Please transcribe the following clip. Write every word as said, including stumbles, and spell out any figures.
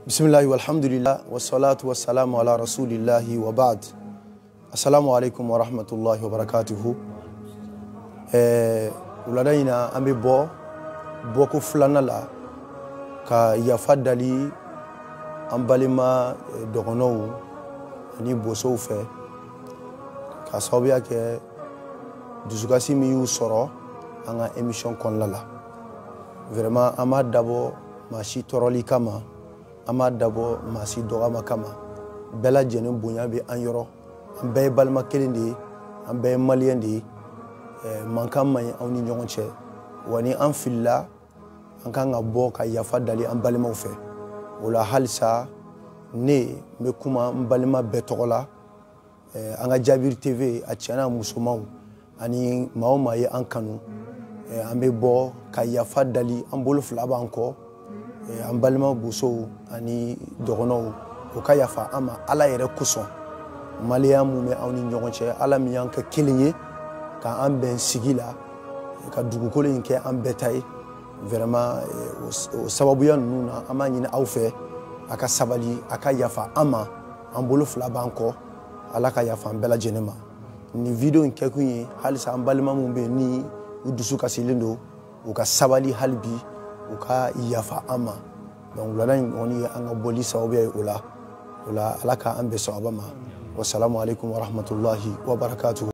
Bismillah walhamdulillah wassalatu wassalamu ala rasulillahi wa ba'd. Assalamu alaikum wa rahmatullahi wa barakatuhu. Eh ulada ina ambe bo boko fulana la ka yafa dali ambalima dogono ni boso fe ka sabiya ke dusukasi mi yu soro anga émission kon la la vraiment ama dabo mashi toroli kama ama dabo masi dogama kama bela jene bonya be an yoro an be balma kelindi an be malien di mankan may awni ñonche wani an filla an kan ngabo ka yafa dali an balma fe wala halsa ne me kuma balma betola an ga Jabir T V a tiana musomaw ani mawma ye an kanu an be bo ka yafa dali an bolo fla ba anko an balma buso ani dogono o ka yafa ama ala yere kuson maliya mu me awni ñonche ala mi yanka kilinye ka an ben sigila ka dugukolo nke an betay vraiment o sababu ya nuna ama nyina awfe aka sabali aka yafa ama an bolo fla banko ala ka yafa an bela jenema ni video nke kunye halisa an balma mu be ni udusu ka silindo o ka sabali halbi o ka yafa ama donc lana oni an boli sababu ya ula ula ala ka an be sabama wassalamu alaikum wa rahmatullahi wa barakatuh.